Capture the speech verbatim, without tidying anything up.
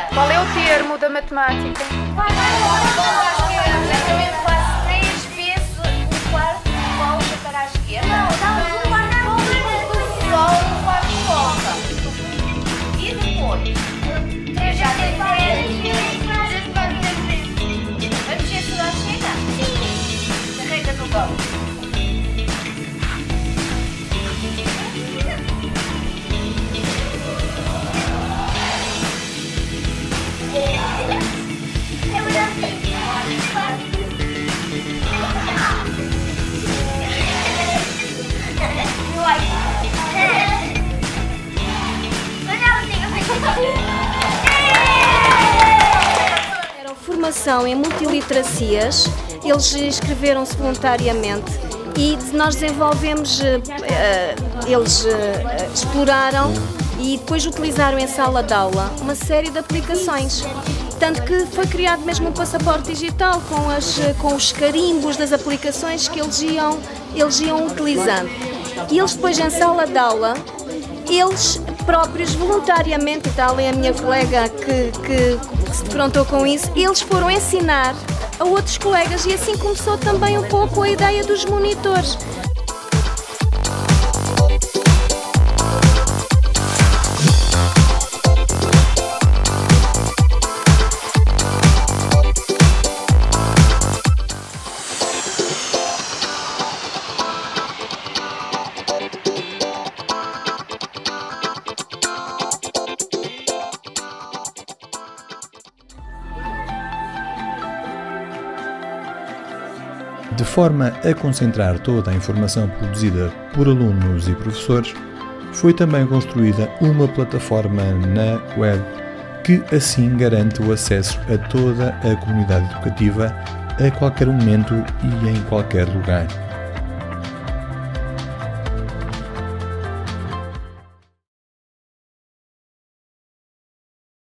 Qual é o termo da matemática? Exatamente, faço três vezes um quarto de volta para a esquerda. Não, dá um quarto de volta. Só um quarto de volta. E depois? Eu já sei fazer. Vamos ver se lá chega? Sim. Carrega no banco. Era formação em multiliteracias, eles inscreveram-se voluntariamente e nós desenvolvemos, uh, eles uh, exploraram e depois utilizaram em sala de aula uma série de aplicações. Tanto que foi criado mesmo um passaporte digital com, as, com os carimbos das aplicações que eles iam, eles iam utilizando. E eles depois em sala de aula, eles próprios voluntariamente, e está ali a minha colega que, que se defrontou com isso, eles foram ensinar a outros colegas e assim começou também um pouco a ideia dos monitores. De forma a concentrar toda a informação produzida por alunos e professores, foi também construída uma plataforma na web que assim garante o acesso a toda a comunidade educativa a qualquer momento e em qualquer lugar.